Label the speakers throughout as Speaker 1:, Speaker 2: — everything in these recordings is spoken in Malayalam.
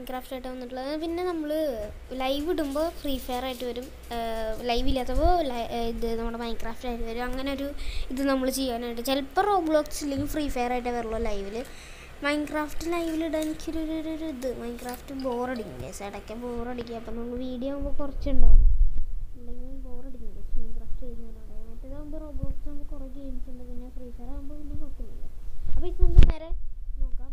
Speaker 1: മൈൻക്രാഫ്റ്റ് ആയിട്ട് വന്നിട്ടുള്ളത്. പിന്നെ നമ്മൾ ലൈവ് ഇടുമ്പോൾ ഫ്രീ ഫയർ ആയിട്ട് വരും, ലൈവ് ഇല്ലാത്തപ്പോൾ ഇത് നമ്മുടെ മൈൻക്രാഫ്റ്റ് ആയിട്ട് വരും. അങ്ങനെ ഒരു ഇത് നമ്മൾ ചെയ്യാനായിട്ട് ചിലപ്പോൾ റോബ്ലോക്സ് ഇല്ലെങ്കിൽ ഫ്രീ ഫയർ ആയിട്ടേ വരുള്ളൂ ലൈവിൽ. മൈൻക്രാഫ്റ്റ് ലൈവിലിടാൻ എനിക്കൊരു ഇത് മൈൻക്രാഫ്റ്റ് ബോറടിക്കും ഗൈസ്, ഇടയ്ക്ക് ബോറടിക്കുക. അപ്പം നമ്മൾ വീഡിയോ ആകുമ്പോൾ കുറച്ചുണ്ടാവും, അല്ലെങ്കിൽ ബോറടിക്കും ഗൈസ് മൈൻക്രാഫ്റ്റ് ചെയ്യുന്നതിനോട്. മറ്റേതാകുമ്പോൾ റോബ്ലോക്സ് ആകുമ്പോൾ കുറേ ഗെയിംസ് ഉണ്ട്, പിന്നെ ഫ്രീ ഫയർ ആകുമ്പോൾ പിന്നെ കുഴപ്പമില്ല. അപ്പോൾ ഇത് നമുക്ക് നേരെ നോക്കാം.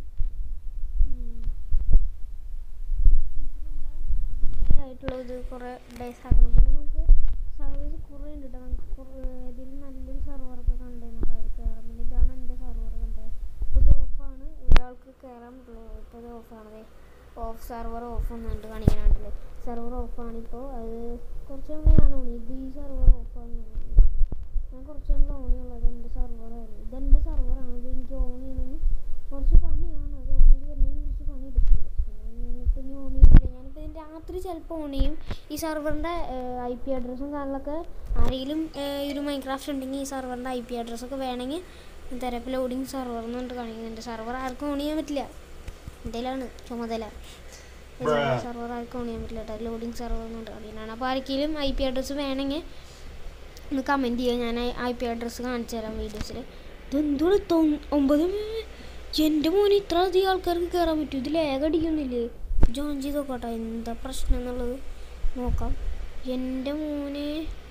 Speaker 1: ആയിട്ടുള്ള ഇത് കുറേ ഡേയ്സ് ആക്കണം. പിന്നെ നമുക്ക് സർവീസ് കുറേ ഉണ്ട് കേട്ടോ. നമുക്ക് ഇതിൽ നല്ലൊരു സെർവറൊക്കെ കണ്ടെയ്നർ കയറാം. പിന്നെ ഇതാണ് എൻ്റെ സെർവർ കണ്ടത്. ഇപ്പോൾ ഇത് ഓഫാണ്, ഒരാൾക്ക് കയറാൻ പറ്റുള്ളൂ. ഇപ്പോൾ ഇത് ഓഫാണത്, ഓഫ് സെർവർ ഓഫ് ഒന്നുണ്ട് കാണിക്കാനായിട്ടില്ല. സെർവർ ഓഫാണിപ്പോൾ. അത് കുറച്ച് മുമ്പ് ഞാൻ ഓണി, ഇത് ഈ സെർവർ ഓഫാണെന്ന് ഞാൻ കുറച്ച് മുമ്പ് ഓണിയുള്ളത് എൻ്റെ സെർവറായിരുന്നു. ഇതെൻ്റെ സെർവറാണ്, ഇത് എനിക്ക് ഓൺ ചെയ്യണമെങ്കിൽ കുറച്ച് പണിയാണ്. അത് ഓൺ ചെയ്ത് വരുന്നെങ്കിൽ കുറച്ച് പണി എടുക്കുന്നുണ്ട്. പിന്നെ ഞാനിപ്പോൾ ഇനി ഓൺ ചെയ്തില്ല. ഞാനിപ്പോൾ ഇതിൻ്റെ രാത്രി ചിലപ്പോൾ ഓൺ ചെയ്യും. ഈ സെർവറിൻ്റെ IP അഡ്രസ്സും കാര്യങ്ങളൊക്കെ ആരെങ്കിലും ഒരു മൈൻക്രാഫ്റ്റ് ഉണ്ടെങ്കിൽ ഈ സെർവറിൻ്റെ IP അഡ്രസ്സൊക്കെ വേണമെങ്കിൽ തിരക്ക് ലോഡിങ് സെർവർ എന്നുകൊണ്ട് കാണിക്കുന്നുണ്ട്. സെർവർ ആർക്കും ഓൺ ചെയ്യാൻ പറ്റില്ല, എന്തെങ്കിലാണ് ചുമതല. സെർവർ ആർക്കും ഓൺ ചെയ്യാൻ പറ്റില്ല കേട്ടോ, ലോഡിങ് സെർവർ എന്നുകൊണ്ട് കാണിക്കുന്നതാണ്. അപ്പോൾ ആർക്കെങ്കിലും IP അഡ്രസ്സ് വേണമെങ്കിൽ ഒന്ന് കമൻറ്റ് ചെയ്യുക, ഞാൻ IP അഡ്രസ്സ് കാണിച്ചു തരാം വീഡിയോസിൽ. ഇതെന്തോടെ 9 എൻ്റെ മോനെ ഇത്ര അധികം ആൾക്കാർക്ക് കയറാൻ പറ്റും. ഇതിൽ അടിക്കുന്നില്ലേ? ജോയിൻ ചെയ്ത് നോക്കട്ടെ എന്താ പ്രശ്നം എന്നുള്ളത് നോക്കാം. എൻ്റെ മോനെ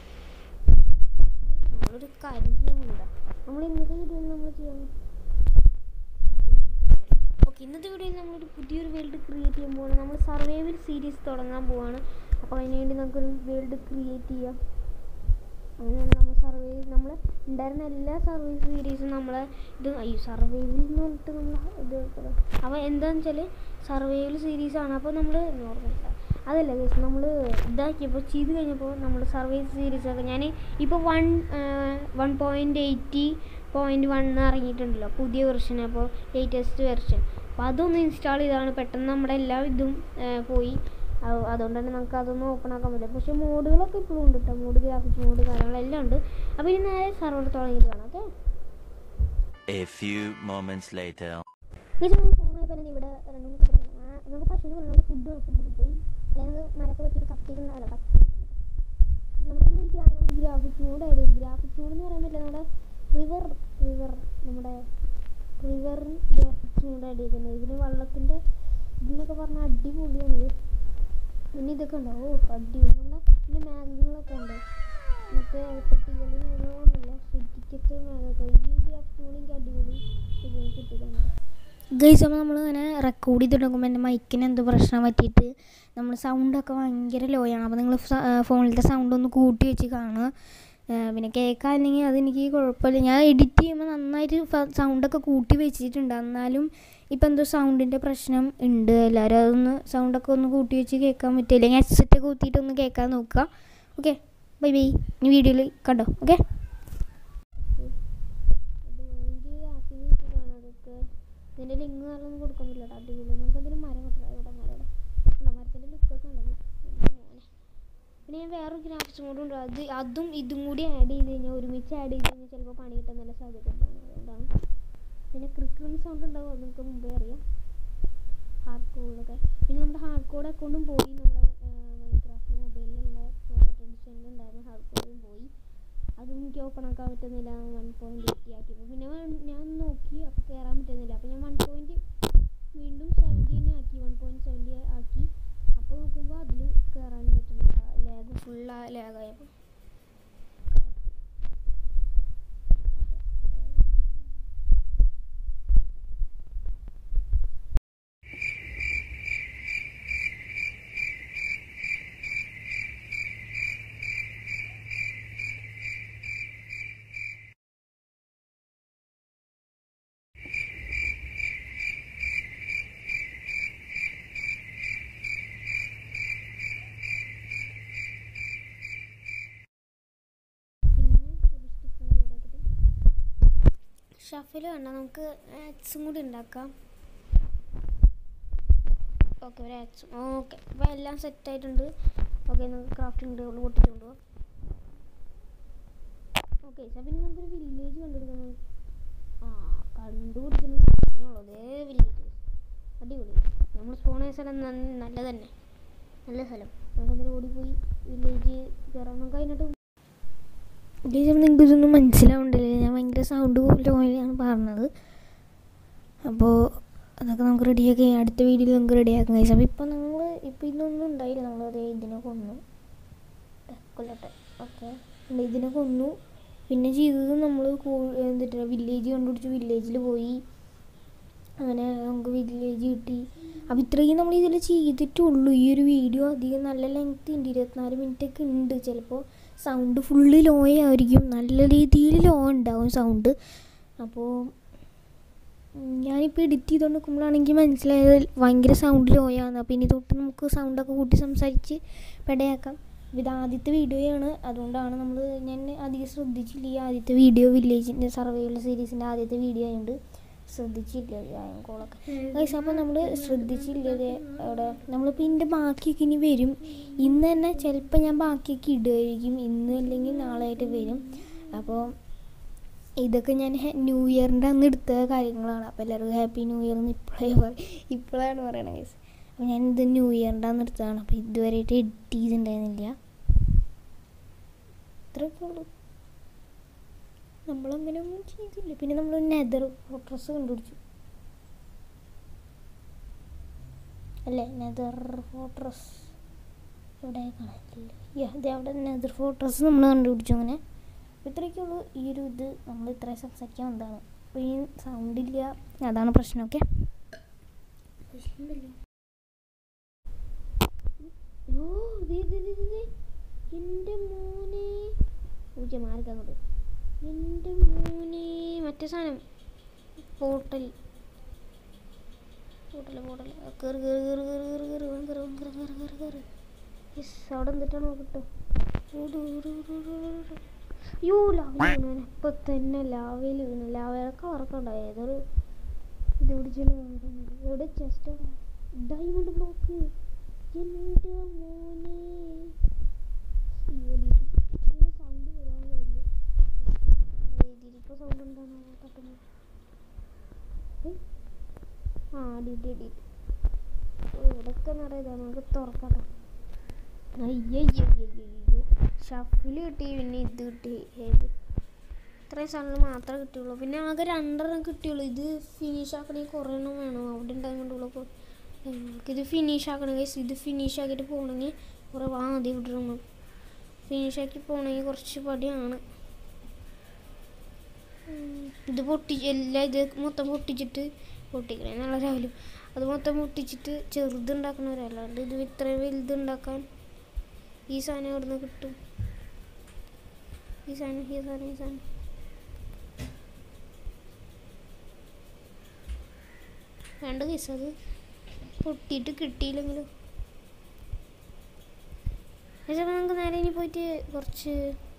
Speaker 1: നമ്മളൊരു കാര്യം ചെയ്യാനുണ്ട്. നമ്മൾ ഇന്നത്തെ വീഡിയോയിൽ നമ്മൾ ചെയ്യാൻ ഇന്നത്തെ വീഡിയോയിൽ നമ്മളൊരു പുതിയൊരു വേൾഡ് ക്രിയേറ്റ് ചെയ്യാൻ പോവാണ്. നമ്മൾ സർവൈവൽ സീരീസ് തുടങ്ങാൻ പോവാണ്. അപ്പോൾ അതിനുവേണ്ടി നമുക്കൊരു വേൾഡ് ക്രിയേറ്റ് ചെയ്യാം. അങ്ങനെയാണ് നമ്മൾ ഉണ്ടായിരുന്ന എല്ലാ സർവൈവൽ സീരീസും നമ്മൾ ഇത് സർവൈവൽ എന്ന് പറഞ്ഞിട്ട് നമ്മൾ ഇത് അപ്പോൾ എന്താണെന്ന് വെച്ചാൽ സർവൈവൽ സീരീസാണ്. അപ്പോൾ നമ്മൾ നോർമൽ അതല്ല കേസ് നമ്മൾ ഇതാക്കിയപ്പോൾ ചെയ്ത് കഴിഞ്ഞപ്പോൾ നമ്മൾ സർവൈവൽ സീരീസൊക്കെ ഞാൻ ഇപ്പോൾ 1.80.1 ഇറങ്ങിയിട്ടുണ്ടല്ലോ പുതിയ വെർഷൻ, അപ്പോൾ ലേറ്റസ്റ്റ് വെർഷൻ. അപ്പോൾ അതൊന്ന് ഇൻസ്റ്റാൾ ചെയ്താണ് പെട്ടെന്ന് നമ്മുടെ എല്ലാ ഇതും പോയി. അതുകൊണ്ട് തന്നെ നമുക്ക് അതൊന്നും ഓപ്പൺ ആക്കാൻ പറ്റില്ല. പക്ഷേ മോഡുകളൊക്കെ ഇപ്പോഴും ഉണ്ട് കേട്ടോ, മോഡ് ഗ്രാഫിക്സ് മോഡ് കാര്യങ്ങളെല്ലാം ഉണ്ട്. അപ്പോൾ ഇനി നേരെ സെർവർ തുടങ്ങിയിട്ട് കാണാം. ഓക്കെ, ഇവിടെ നമുക്ക് പശുവിന് നമുക്ക് ഫുഡ് കിട്ടും, അല്ലെങ്കിൽ മരത്തെ പറ്റിയിട്ട് കത്തിക്കുന്നതല്ല കത്തി. നമ്മുടെ ഗ്രാഫിക്സ് മോഡ് ആയത്, ഗ്രാഫിക്സ് മോഡ് എന്ന് പറയാൻ പറ്റില്ല, നമ്മുടെ നമ്മുടെ റിവർ ഗ്രാഫിക്സ് മോഡ് ആഡ് ചെയ്തിട്ടുണ്ട്. ഇതിന് വെള്ളത്തിൻ്റെ ഇതിനൊക്കെ പറഞ്ഞാൽ അടിപൊളിയാണിത്. പിന്നെ ഇതൊക്കെ ഉണ്ടോ, അടിപൊളി. നമ്മുടെ പിന്നെ മാഗങ്ങളൊക്കെ ഉണ്ട്, മറ്റേ പെട്ടികളിലൊന്നുമില്ല ശരിക്കത്തെ മാഗൊക്കെ. ഈ ഗ്രാഫിക്സ് മോഡ് എനിക്ക് അടിപൊളി കിട്ടിയിട്ടുണ്ട് ഗൈസ്. അപ്പോൾ നമ്മളിങ്ങനെ റെക്കോർഡ് ചെയ്ത് തുടങ്ങുമ്പോൾ എൻ്റെ മൈക്കിന് എന്തോ പ്രശ്നം പറ്റിയിട്ട് നമ്മൾ സൗണ്ടൊക്കെ ഭയങ്കര ലോ ആണ്. അപ്പോൾ നിങ്ങൾ ഫോണിലത്തെ സൗണ്ട് ഒന്ന് കൂട്ടി വെച്ച് കാണുക. പിന്നെ കേൾക്കാനില്ലെങ്കിൽ അതെനിക്ക് കുഴപ്പമില്ല, ഞാൻ എഡിറ്റ് ചെയ്യുമ്പോൾ നന്നായിട്ട് സൗണ്ടൊക്കെ കൂട്ടി വെച്ചിട്ടുണ്ട്. എന്നാലും ഇപ്പം എന്തോ സൗണ്ടിൻ്റെ പ്രശ്നം ഉണ്ട്. എല്ലാവരും അതൊന്ന് സൗണ്ടൊക്കെ ഒന്ന് കൂട്ടി വെച്ച് കേൾക്കാൻ പറ്റില്ല, അല്ലെങ്കിൽ ഹെഡ്സെറ്റ് കൂട്ടിയിട്ടൊന്ന് കേൾക്കാൻ നോക്കുക. Okay, bye bye. ഇനി വീഡിയോയിൽ കണ്ടോ. ഓക്കെ, ഇതിൻ്റെ ലിങ്ക് കാര്യമൊന്നും കൊടുക്കാൻ പറ്റില്ല കേട്ടോ, അടിപൊളി. നമുക്ക് എന്തെങ്കിലും മരം കിട്ടണം, ഇവിടെ മരത്തിൻ്റെ ലുക്കൊക്കെ ഉള്ളത്. പിന്നെ ഞാൻ വേറൊരു ഗ്രാഫിക്സ് മോഡും ഉണ്ട്, അതും ഇതും കൂടി ആഡ് ചെയ്ത് കഴിഞ്ഞാൽ ഒരുമിച്ച് ആഡ് ചെയ്ത് കഴിഞ്ഞാൽ ചിലപ്പോൾ പണി കിട്ടാൻ നല്ല സാധ്യതയാണ്. അതുകൊണ്ടാണ്. പിന്നെ ക്രിക്കറ്റ് സൗണ്ട് ഉണ്ടാവും, അത് നിങ്ങൾക്ക് മുമ്പേ അറിയാം, ഹാർഡ് കോഡിലൊക്കെ. പിന്നെ നമ്മുടെ ഹാർഡ് കോഡ് അക്കൗണ്ടും പോയി, നമ്മുടെ മൈൻക്രാഫ്റ്റ് മൊബൈലിലുള്ള പോക്കറ്റ് എഡിഷനിൽ ഉണ്ടായിരുന്ന ഹാർഡ് കോഡും പോയി. അതും എനിക്ക് ഓപ്പൺ ആക്കാൻ പറ്റുന്നില്ല, 1.80 ആക്കിയപ്പോൾ. പിന്നെ ഞാൻ നോക്കി അപ്പോൾ കയറാൻ പറ്റുന്നില്ല. അപ്പോൾ ഞാൻ 1. വീണ്ടും 70 ആക്കി, 1.70 ആക്കി. അപ്പോൾ നോക്കുമ്പോൾ അതിലും കയറാനും പറ്റുന്നില്ല, ലാഗ് ഫുള്ള് ലാഗായപ്പോൾ. ഷഫിൽ വേണ്ട, നമുക്ക് ആക്സും കൂടി ഉണ്ടാക്കാം. ഓക്കെ, ഒരു ആക്സും. ഓക്കെ, അപ്പോൾ എല്ലാം സെറ്റായിട്ടുണ്ട്. ഓക്കെ, നമുക്ക് ക്രാഫ്റ്റിംഗ് ടേബിൾ പൊട്ടിച്ചുകൊണ്ട് പോകാം. ഓക്കെ, പിന്നെ നമുക്കൊരു വില്ലേജ് കണ്ടുപിടിക്കണം. കണ്ടുപിടിക്കണം അതേ വില്ലേജ് അടിപൊളി. നമ്മൾ സ്പോൺ ചെയ്ത സ്ഥലം നല്ല തന്നെ, നല്ല സ്ഥലം. നമുക്കതിൽ ഓടിപ്പോയി വില്ലേജ് കയറാം. നമുക്ക് അതിനകത്ത് നിങ്ങൾക്ക് ഇതൊന്നും മനസ്സിലാവുന്നില്ല, ഞാൻ ഭയങ്കര സൗണ്ട് ലോയിലാണ് പറഞ്ഞത്. അപ്പോൾ അതൊക്കെ നമുക്ക് റെഡിയാക്കി അടുത്ത വീഡിയോയിൽ നമുക്ക് റെഡിയാക്കാൻ കഴിയും. അപ്പോൾ ഇപ്പോൾ ഇതൊന്നും ഉണ്ടായില്ല, നമ്മളത് ഇതിനെ കൊന്നു കൊല്ലട്ടെ. ഓക്കെ, ഇതിനെ കൊന്നു. പിന്നെ ചെയ്തത് നമ്മൾ എന്നിട്ട് വില്ലേജ് കണ്ടുപിടിച്ചു, വില്ലേജിൽ പോയി. അങ്ങനെ നമുക്ക് വില്ലേജ് കിട്ടി. അപ്പോൾ ഇത്രയും നമ്മൾ ഇതിൽ ചെയ്തിട്ടുള്ളൂ. ഈ ഒരു വീഡിയോ അധികം നല്ല ലെങ്ത് ഉണ്ട്, 24 മിനിറ്റൊക്കെ ഉണ്ട്. ചിലപ്പോൾ സൗണ്ട് ഫുള്ള് ലോ ആയിരിക്കും, നല്ല രീതിയിൽ ലോ ഉണ്ടാവും സൗണ്ട്. അപ്പോൾ ഞാനിപ്പോൾ എഡിറ്റ് ചെയ്തുകൊണ്ട് നിൽക്കുമ്പോഴാണെങ്കിൽ മനസ്സിലായത് ഭയങ്കര സൗണ്ട് ലോ ആണ്. അപ്പോൾ ഇനി തൊട്ട് നമുക്ക് സൗണ്ടൊക്കെ കൂട്ടി സംസാരിച്ച് പെടയാക്കാം. ഇത് ആദ്യത്തെ വീഡിയോയാണ്, അതുകൊണ്ടാണ് ഞാൻ അധികം ശ്രദ്ധിച്ചില്ല. ഈ ആദ്യത്തെ വീഡിയോ വില്ലേജിൻ്റെ സർവൈവൽ സീരീസിൻ്റെ ആദ്യത്തെ വീഡിയോ ആയതുകൊണ്ട് ശ്രദ്ധിച്ചില്ല കോളൊക്കെ. അപ്പോൾ നമ്മൾ ശ്രദ്ധിച്ചില്ലത് അവിടെ. നമ്മളിപ്പോൾ ഇതിൻ്റെ ബാക്കിയൊക്കെ ഇനി വരും. ഇന്ന് തന്നെ ചിലപ്പോൾ ഞാൻ ബാക്കിയൊക്കെ ഇടുമായിരിക്കും, ഇന്ന് അല്ലെങ്കിൽ നാളെ ആയിട്ട് വരും. അപ്പോൾ ഇതൊക്കെ ഞാൻ ന്യൂ ഇയറിൻ്റെ അന്ന് എടുത്ത കാര്യങ്ങളാണ്. അപ്പോൾ എല്ലാവർക്കും ഹാപ്പി ന്യൂ ഇയർ എന്ന് ഇപ്പോഴാണ് പറയണത് ഗൈസ്. അപ്പോൾ ഞാനിത് ന്യൂ ഇയറിൻ്റെ അന്ന് എടുത്തതാണ്. അപ്പോൾ ഇതുവരെയായിട്ട് എഡിറ്റ് ചെയ്തിട്ടുണ്ടായിരുന്നില്ല. ഇത്രയൊക്കെ ഉള്ളൂ, നമ്മളങ്ങനെ ഒന്നും ചെയ്തില്ല. പിന്നെ നമ്മൾ നെതർ ഫോർട്രസ് കണ്ടുപിടിച്ചു അല്ലേ, നെതർ ഫോർട്രസ് ഇവിടെ കാണില്ല. ഇത് അവിടെ നെതർ ഫോർട്രസ് നമ്മൾ കണ്ടുപിടിച്ചു. അങ്ങനെ ഇത്രയൊക്കെയുള്ളൂ ഈ ഒരു ഇത്. നമ്മൾ ഇത്രയും സംസാരിക്കാൻ വന്നതാണ്. അപ്പോൾ ഈ സൗണ്ടില്ല, അതാണ് പ്രശ്നമൊക്കെ. എൻ്റെ മോനെ മാർക്കങ്ങോട്ട്, എൻ്റെ മോനെ മറ്റേ സാധനം പോട്ടൽ അവിടെ എന്തിട്ടാണ് നോക്കട്ടോ. അയ്യോ ലാവയിൽ വീണു, ഇപ്പം തന്നെ ലാവയിൽ വീണു. ലാവയൊക്കെ വറക്കണ്ടായി. ഏതൊരു ഇത് പിടിച്ചാലും എവിടെ ചെസ്റ്റ് ഡയമണ്ട് ബ്ലോക്ക്. എൻ്റെ മോനെ സൗണ്ട് വരാൻ തോന്നുന്നു. ഇപ്പോൾ സൗണ്ട് ഉണ്ടാകുന്ന തട്ടുന്നു. ഇവിടെയൊക്കെ നിറയതാണ്, നമുക്ക് തുറക്കട്ടെ. അയ്യോ ഷഫിൽ കിട്ടി, പിന്നെ ഇത് കിട്ടി. ഇത്രയും സാധനങ്ങൾ മാത്രമേ കിട്ടിയുള്ളൂ. പിന്നെ ആകെ 2 കിട്ടിയുള്ളൂ. ഇത് ഫിനിഷ് ആക്കണമെങ്കിൽ കുറേ എണ്ണം വേണം. അവിടെ ഉണ്ടാകുന്നുള്ളൂ. ഇത് ഫിനിഷ് ആക്കണമെങ്കിൽ, ഇത് ഫിനിഷ് ആക്കിയിട്ട് പോകണമെങ്കിൽ കുറേ ആദ്യം വിടണം. ഫിനിഷാക്കി പോകണമെങ്കിൽ കുറച്ച് പടിയാണ്. ഇത് എല്ലാം ഇത് മൊത്തം പൊട്ടിക്കണേ നല്ല രാവിലെ. അത് മൊത്തം പൊട്ടിച്ചിട്ട് ചെറുതുണ്ടാക്കണവരല്ലാണ്ട് ഇത് ഇത്രയും വലുതുണ്ടാക്കാൻ ഈ സാധനം എവിടെ നിന്ന് കിട്ടും? ഈ സാധനം വേണ്ട കേസ്. അത് പൊട്ടിയിട്ട് കിട്ടിയില്ലെങ്കിലും ചിലപ്പോൾ നമുക്ക് നേരെ ഇനി പോയിട്ട് കുറച്ച്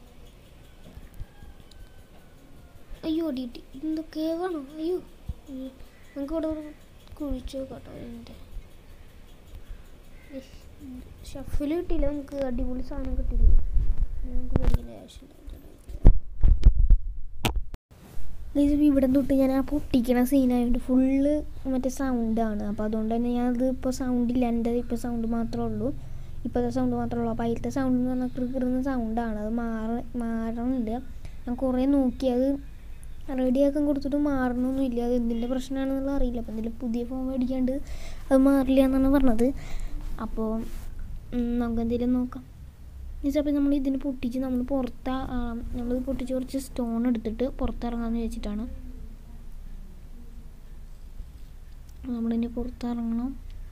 Speaker 1: അയ്യോ കിട്ടി. എന്തൊക്കെ വേണോ? അയ്യോ നമുക്ക് ഇവിടെ കുഴിച്ചു കേട്ടോ. എൻ്റെ ഷഫിൽ കിട്ടിയില്ല, നമുക്ക് അടിപൊളി സാധനം കിട്ടിയില്ല. നമുക്ക് പേടിക്കേണ്ട ആവശ്യമില്ല. ഇവിടെ തൊട്ട് ഞാൻ ആ പൊട്ടിക്കണ സീനായതുകൊണ്ട് ഫുള്ള് മറ്റേ സൗണ്ടാണ്. അപ്പോൾ അതുകൊണ്ട് തന്നെ ഞാനത് ഇപ്പോൾ സൗണ്ടില്ല, എൻ്റെ ഇപ്പോൾ സൗണ്ട് മാത്രമേ ഉള്ളൂ. ഇപ്പോഴത്തെ സൗണ്ട് മാത്രമേ ഉള്ളൂ. അപ്പോൾ അതിലത്തെ സൗണ്ട് എന്ന് പറഞ്ഞാൽ കിറുന്ന സൗണ്ടാണ്. അത് മാറണില്ല. ഞാൻ കുറേ നോക്കി, അത് റെഡിയാക്കാൻ കൊടുത്തിട്ട് മാറണമൊന്നുമില്ല. അത് എന്തിൻ്റെ പ്രശ്നമാണെന്നുള്ള അറിയില്ല. അപ്പോൾ എന്തെങ്കിലും പുതിയ ഫോൺ മേടിക്കാണ്ട് അത് മാറില്ല എന്നാണ് പറഞ്ഞത്. അപ്പോൾ നമുക്ക് എന്തെങ്കിലും നോക്കാം. എന്നുവെച്ചാൽ നമ്മൾ ഇതിന് പൊട്ടിച്ച് നമ്മൾ പൊട്ടിച്ച് കുറച്ച് സ്റ്റോൺ എടുത്തിട്ട് പുറത്തിറങ്ങാമെന്ന് വെച്ചിട്ടാണ്. നമ്മളിനി പുറത്തിറങ്ങണം.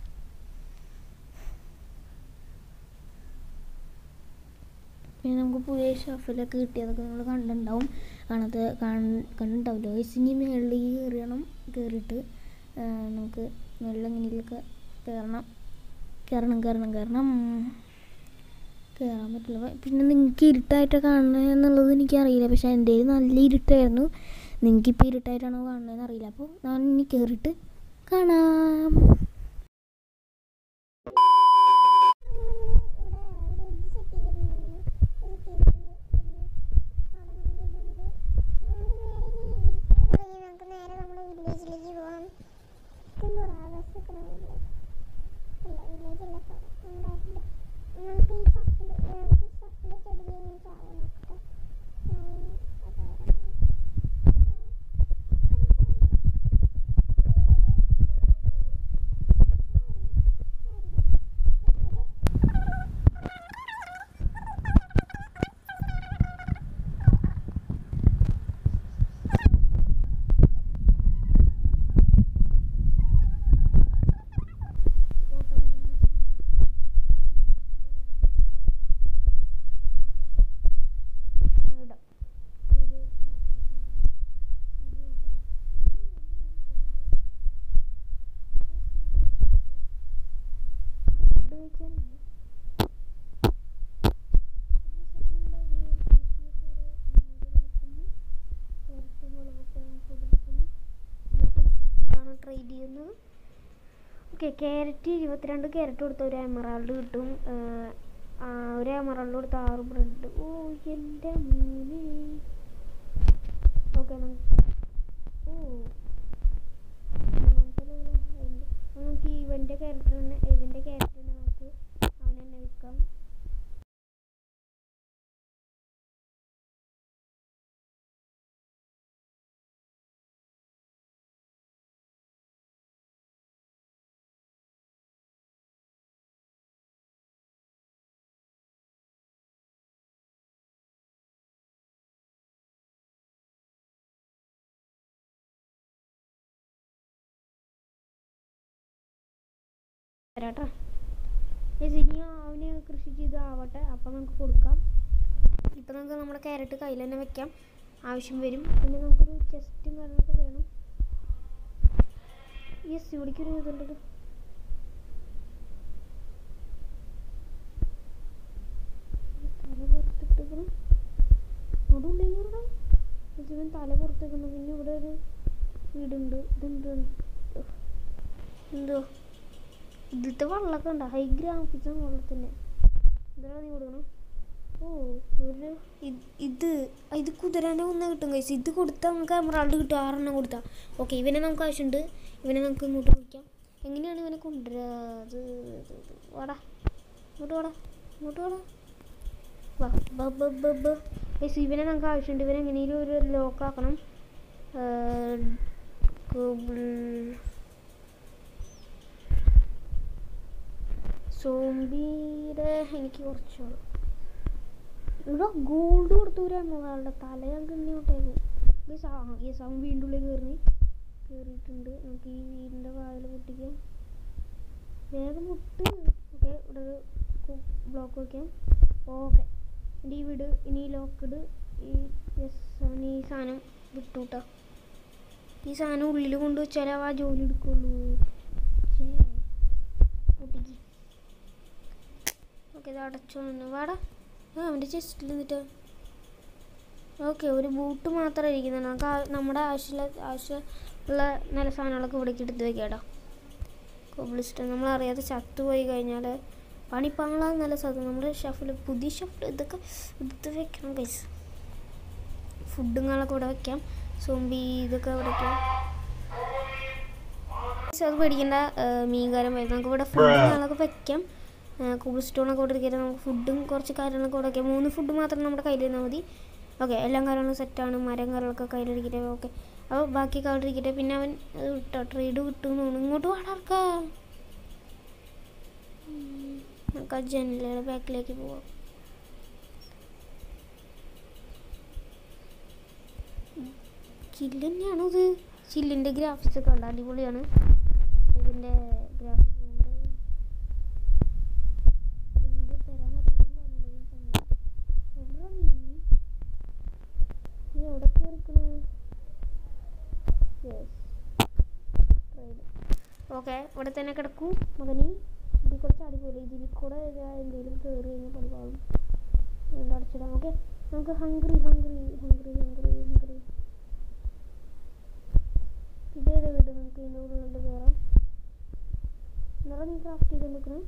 Speaker 1: പിന്നെ നമുക്ക് പുതിയ ഷഫിലൊക്കെ കിട്ടിയതൊക്കെ നമ്മൾ കണ്ടിട്ടുണ്ടാവില്ല. ഇനി മേളിൽ കയറിയിട്ട് നമുക്ക് മേളിൽ എങ്ങനെയൊക്കെ കയറാൻ പറ്റില്ല. പിന്നെ നിങ്ങൾക്ക് ഇരുട്ടായിട്ട് കാണുന്നത് എന്നുള്ളത് എനിക്കറിയില്ല. പക്ഷേ എൻ്റെ നല്ല ഇരുട്ടായിരുന്നു. നിങ്ങൾക്കിപ്പോൾ ഇരുട്ടായിട്ടാണോ കാണുന്നതെന്ന് അറിയില്ല. അപ്പോൾ ഞാൻ ഇനി കയറിയിട്ട് കാണാം. ട്രേഡ് ചെയ്യുന്നത്. ഓക്കെ, ക്യാരറ്റ് 22 ക്യാരറ്റ് കൊടുത്ത ഒരു എമറാൾഡ് കിട്ടും. ഒരു എമറാൾഡ് കൊടുത്ത 6 ബ്രെഡ്. ഓ എൻ്റെ മൂന്ന്. ഓക്കെ, ഓ നമുക്ക് ഇവൻ്റെ ക്യാരക്ടറിനെ നമുക്ക് അവനെ തന്നെ വിൽക്കാം. തരാട്ടോ, ഇനി അവന് കൃഷി ചെയ്ത് ആവട്ടെ, അപ്പം നമുക്ക് കൊടുക്കാം. ഇപ്പം നമുക്ക് നമ്മുടെ ക്യാരറ്റ് കയ്യിൽ തന്നെ വെക്കാം, ആവശ്യം വരും. പിന്നെ നമുക്കൊരു ചെസ്റ്റും കാര്യങ്ങളൊക്കെ വേണം. യെസ്, ഇവിടേക്കൊരു ഇതുണ്ടല്ലോ. തല പുറത്തിട്ടിക്കണം, അതുകൊണ്ടിങ്ങനെ ഇവൻ തല പുറത്തേക്കുന്നു. പിന്നെ ഇവിടെ ഒരു വീടുണ്ട്. എന്തോ ഇതിലത്തെ വെള്ളമൊക്കെ ഉണ്ടോ? ഹൈ ഗ്രാഫിക്സാണ് വെള്ളത്തിൻ്റെ. ഇതാണ് നീ കൊടുക്കണം. ഓ ഒരു ഇത് കുതിരേനെ ഒന്ന് കിട്ടും കഴിച്ചു. ഇത് കൊടുത്താൽ നമുക്ക് എമറാൾഡ് കിട്ടും. 6 കൊടുത്താൽ. ഓക്കെ, ഇവനെ നമുക്ക് ആവശ്യമുണ്ട്. ഇവനെ നമുക്ക് ഇങ്ങോട്ട് വിളിക്കാം. എങ്ങനെയാണ് ഇവനെ കൊണ്ടുവരിക? അത് വാടാ, ഇങ്ങോട്ട് വാടാ. ഇവനെ നമുക്ക് ആവശ്യമുണ്ട്. ഇവനെ എങ്ങനെയും ഒരു ലോക്കാക്കണം. സോംബിയുടെ എനിക്ക് കുറച്ച് ഇവിടെ ഗോൾഡ് കൊടുത്തു. ഒരു എമറാൾഡ് തല ഞാൻ കിണ്ണി വിട്ടേക്കും. ഈ സൗണ്ട് വീണ്ടും ഉള്ളിൽ കയറിയിട്ടുണ്ട്. നമുക്ക് ഈ വീടിൻ്റെ വാതിൽ പൊട്ടിക്കാം. വേഗം പൊട്ട്. ഓക്കെ, ഇവിടെ ഒരു ബ്ലോക്ക് വയ്ക്കാം. ഓക്കെ, എൻ്റെ ഈ വീട് ഇനി ലോക്ക്ഡ്. ഈ സാധനം വിട്ടുകൂട്ടാ. ഈ സാധനം ഉള്ളിൽ കൊണ്ടുവച്ചാലേ ആ ജോലി എടുക്കുള്ളൂ. പൊട്ടിക്ക്. ഓക്കെ, ഇത് അടച്ചോ. വാടാ. അവൻ്റെ ചെസ്റ്റിൽ നിന്നിട്ട്. ഓക്കെ, ഒരു ബൂട്ട് മാത്രം ഇരിക്കുന്നുണ്ട്. നമുക്ക് നമ്മുടെ ആവശ്യമുള്ള നല്ല സാധനങ്ങളൊക്കെ ഇവിടേക്ക് എടുത്ത് വെക്കാട്ടോ. കോബ്ലിസ്റ്റോൺ നമ്മളറിയാതെ ചത്തുപോയി കഴിഞ്ഞാൽ പണിപ്പാളാൻ നല്ല സാധനം. നമ്മുടെ ഷഫിൽ പുതിയ ഷഫിൽ ഇതൊക്കെ എടുത്ത് വെക്കണം ഗൈസ്. ഫുഡുകളൊക്കെ ഇവിടെ വെക്കാം. സോംബി ഇതൊക്കെ ഇവിടെ വെക്കാം. അത് പേടിക്കേണ്ട, മീൻകാരം വരും. നമുക്ക് ഇവിടെ ഫുഡുകളൊക്കെ വെക്കാം. കോബ്ലിസ്റ്റോണൊക്കെ ഇവിടെ ഇരിക്കട്ടെ. നമുക്ക് ഫുഡും കുറച്ച് കാര്യങ്ങളൊക്കെ ഇവിടെ വയ്ക്കാം. 3 ഫുഡ് മാത്രം നമ്മുടെ കയ്യിലിരുന്നാൽ മതി. ഓക്കെ, എല്ലാ കാര്യങ്ങളും സെറ്റാണ്. മരം കാര്യങ്ങളൊക്കെ കയ്യിലിരിക്കട്ടെ. ഓക്കെ, അപ്പോൾ ബാക്കിയൊക്കെ അവിടെ ഇരിക്കട്ടെ. പിന്നെ അവൻ ട്രേഡ് കിട്ടുമെന്ന് തോന്നുന്നു. ഇങ്ങോട്ട് വളർക്കാം. നമുക്ക് ആ ജനലയുടെ ബാക്കിലേക്ക് പോവാം. ചില്ല് തന്നെയാണോ ഇത്? ചില്ലിൻ്റെ ഗ്രാഫിക്സ് ഒക്കെ ഉണ്ട്, അടിപൊളിയാണ് ഇതിൻ്റെ ഗ്രാഫിക്സ്. ഓക്കെ, ഇവിടെ തന്നെ കിടക്കൂ മകനി. ഇതിൽ കൂടെ ചാടിപ്പോലെ. ഇതിൽ കൂടെ എന്തെങ്കിലും കയറി കഴിഞ്ഞാൽ പണിപാളും. അടച്ചിടാം. ഓക്കെ, നമുക്ക് ഹംഗ്രി ഇതേത് വീട് നമുക്ക് ഇതിൻ്റെ ഉള്ളിൽ കയറാം. എന്നാലും നീ ക്രാഫ്റ്റ് ചെയ്ത് നിൽക്കണം.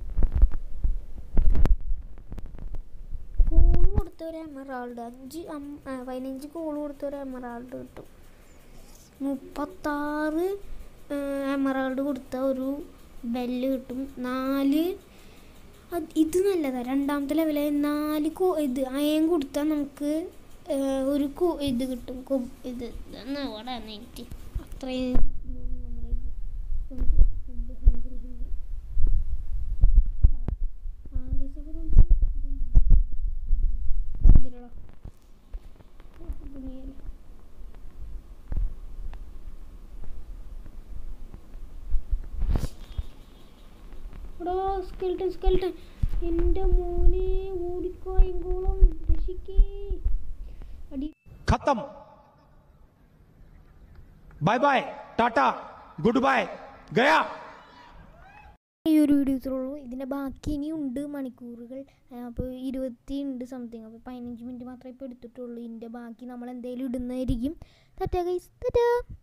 Speaker 1: കോള് കൊടുത്ത ഒരു എമറാൾഡ് 15 കോള് കൊടുത്ത ഒരു എമറാൾഡ് കിട്ടും. 36 എമറാൾഡ് കൊടുത്ത ഒരു ബെല്ല് കിട്ടും 4. ഇത് നല്ലതാണ്. രണ്ടാമത്തെ ലെവലായ 4 ഇത് അയൺ കൊടുത്താൽ നമുക്ക് ഒരു ഇത് കിട്ടും. ഇത് ഇവിടെ നെറ്റ് അത്രയും സ്കെൽട്ടൻ എൻ്റെ മോനെ ഓടിക്കോയെങ്കോളം രക്ഷിക്കേ. അടി
Speaker 2: खत्म. Bye bye tata goodbye गया.
Speaker 1: ഈ ഒരു വീഡിയോ ഇത്രയുള്ളൂ. ഇതിൻ്റെ ബാക്കി ഇനിയും ഉണ്ട് മണിക്കൂറുകൾ. അപ്പോൾ 20 ഉണ്ട് സംതിങ്. അപ്പോൾ 15 മിനിറ്റ് മാത്രമേ ഇപ്പോൾ എടുത്തിട്ടുള്ളൂ. ഇതിൻ്റെ ബാക്കി നമ്മൾ എന്തെങ്കിലും ഇടുന്നതായിരിക്കും. Tata guys, Tata.